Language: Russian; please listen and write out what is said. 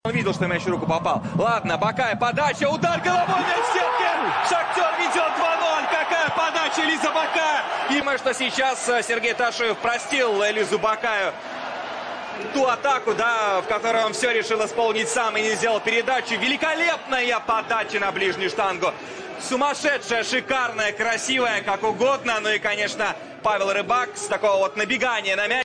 Он видел, что мяч в руку попал. Ладно, Бакаев, подача, удар головой в сетке. Шахтер ведет 2-0. Какая подача Элиза Бакаев. И мы, что сейчас Сергей Ташуев простил Элизу Бакаев ту атаку, да, в которой он все решил исполнить сам и не сделал передачу. Великолепная подача на ближнюю штангу. Сумасшедшая, шикарная, красивая, как угодно. Ну и, конечно, Павел Рыбак с такого вот набегания на мяч.